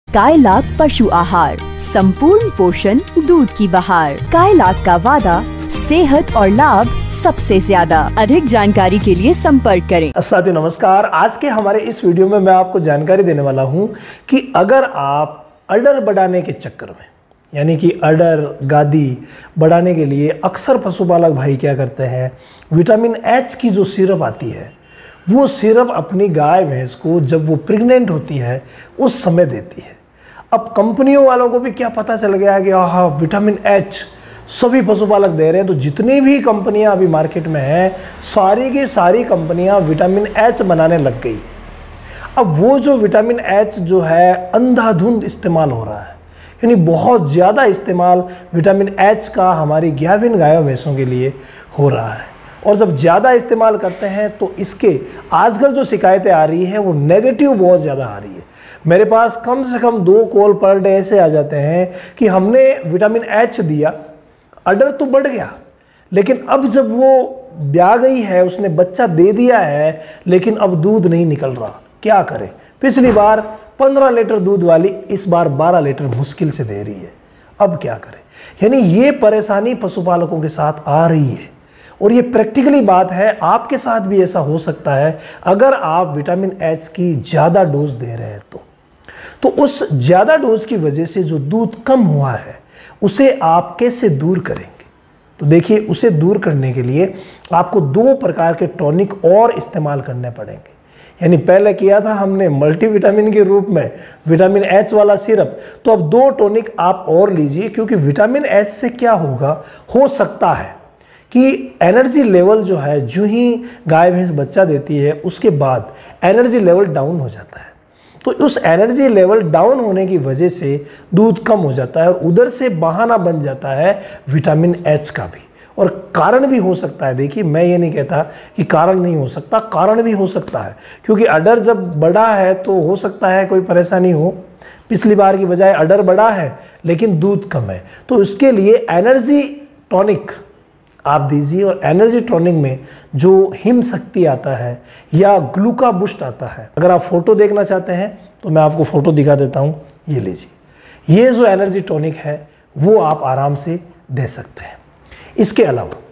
कायलाक पशु आहार, संपूर्ण पोषण दूध की बहार। कायलाक का वादा, सेहत और लाभ सबसे ज्यादा। अधिक जानकारी के लिए संपर्क करें। साथियों नमस्कार। आज के हमारे इस वीडियो में मैं आपको जानकारी देने वाला हूं कि अगर आप अडर बढ़ाने के चक्कर में, यानी कि अडर गादी बढ़ाने के लिए अक्सर पशुपालक भाई क्या करते हैं, विटामिन एच की जो सिरप आती है वो सिरप अपनी गाय भैंस को जब वो प्रेग्नेंट होती है उस समय देती है। अब कंपनियों वालों को भी क्या पता चल गया है कि हाँ विटामिन एच सभी पशुपालक दे रहे हैं, तो जितनी भी कंपनियां अभी मार्केट में हैं सारी की सारी कंपनियां विटामिन एच बनाने लग गई। अब वो जो विटामिन एच जो है अंधाधुंध इस्तेमाल हो रहा है, यानी बहुत ज़्यादा इस्तेमाल विटामिन एच का हमारी गाभिन गायों भैंसों के लिए हो रहा है। और जब ज़्यादा इस्तेमाल करते हैं तो इसके आजकल जो शिकायतें आ रही हैं वो नेगेटिव बहुत ज़्यादा आ रही है। मेरे पास कम से कम 2 कॉल पर डे ऐसे आ जाते हैं कि हमने विटामिन एच दिया, अडर तो बढ़ गया, लेकिन अब जब वो ब्याह गई है, उसने बच्चा दे दिया है, लेकिन अब दूध नहीं निकल रहा, क्या करें। पिछली बार 15 लीटर दूध वाली इस बार 12 लीटर मुश्किल से दे रही है, अब क्या करें। यानी ये परेशानी पशुपालकों के साथ आ रही है और ये प्रैक्टिकली बात है, आपके साथ भी ऐसा हो सकता है अगर आप विटामिन एच की ज़्यादा डोज दे रहे हैं तो उस ज़्यादा डोज की वजह से जो दूध कम हुआ है उसे आप कैसे दूर करेंगे। तो देखिए, उसे दूर करने के लिए आपको 2 प्रकार के टॉनिक और इस्तेमाल करने पड़ेंगे। यानी पहले किया था हमने मल्टीविटामिन के रूप में विटामिन एच वाला सिरप, तो अब 2 टॉनिक आप और लीजिए, क्योंकि विटामिन एच से क्या होगा, हो सकता है कि एनर्जी लेवल जो है, जो ही गाय भैंस बच्चा देती है उसके बाद एनर्जी लेवल डाउन हो जाता है, तो उस एनर्जी लेवल डाउन होने की वजह से दूध कम हो जाता है और उधर से बहाना बन जाता है विटामिन एच का भी। और कारण भी हो सकता है, देखिए मैं ये नहीं कहता कि कारण नहीं हो सकता, कारण भी हो सकता है, क्योंकि अडर जब बड़ा है तो हो सकता है कोई परेशानी हो। पिछली बार की बजाय अडर बड़ा है लेकिन दूध कम है, तो उसके लिए एनर्जी टॉनिक आप दीजिए। और एनर्जी टॉनिक में जो हिम शक्ति आता है या ग्लूका बूस्ट आता है, अगर आप फोटो देखना चाहते हैं तो मैं आपको फोटो दिखा देता हूँ, ये लीजिए। ये जो एनर्जी टॉनिक है वो आप आराम से दे सकते हैं। इसके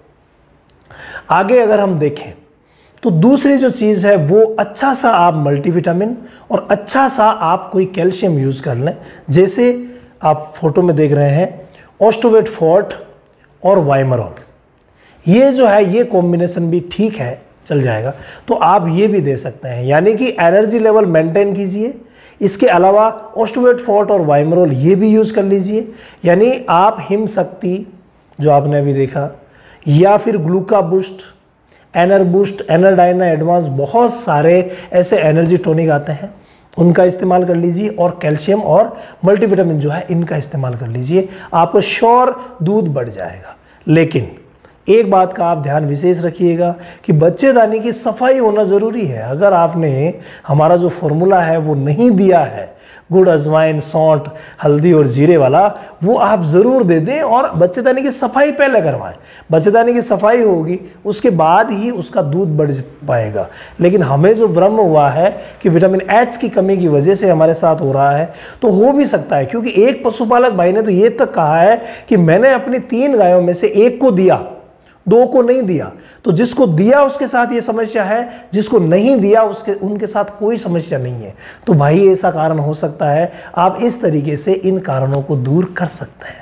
अलावा आगे अगर हम देखें तो दूसरी जो चीज़ है वो अच्छा सा आप मल्टीविटामिन और अच्छा सा आप कोई कैल्शियम यूज़ कर लें। जैसे आप फोटो में देख रहे हैं ऑस्टोवेट फोर्ट और वाइमरॉल, ये जो है ये कॉम्बिनेशन भी ठीक है, चल जाएगा, तो आप ये भी दे सकते हैं, यानी कि एनर्जी लेवल मेंटेन कीजिए। इसके अलावा ऑस्टोवेट फोर्ट और वाइमरॉल ये भी यूज़ कर लीजिए, यानी आप हिम शक्ति जो आपने अभी देखा, या फिर Gluca Boost, Ener Boost, Enerdyna advance, बहुत सारे ऐसे एनर्जी टॉनिक आते हैं, उनका इस्तेमाल कर लीजिए। और कैल्शियम और मल्टीविटामिन जो है इनका इस्तेमाल कर लीजिए, आपको श्योर दूध बढ़ जाएगा। लेकिन एक बात का आप ध्यान विशेष रखिएगा कि बच्चेदानी की सफाई होना ज़रूरी है। अगर आपने हमारा जो फॉर्मूला है वो नहीं दिया है, गुड़, अजवाइन, सौंठ, हल्दी और जीरे वाला, वो आप ज़रूर दे दें और बच्चेदानी की सफाई पहले करवाएं। बच्चेदानी की सफाई होगी उसके बाद ही उसका दूध बढ़ पाएगा। लेकिन हमें जो भ्रम हुआ है कि विटामिन एच की कमी की वजह से हमारे साथ हो रहा है, तो हो भी सकता है, क्योंकि एक पशुपालक भाई ने तो ये तक कहा है कि मैंने अपनी 3 गायों में से 1 को दिया, 2 को नहीं दिया। तो जिसको दिया उसके साथ ये समस्या है, जिसको नहीं दिया उनके साथ कोई समस्या नहीं है। तो भाई ऐसा कारण हो सकता है, आप इस तरीके से इन कारणों को दूर कर सकते हैं।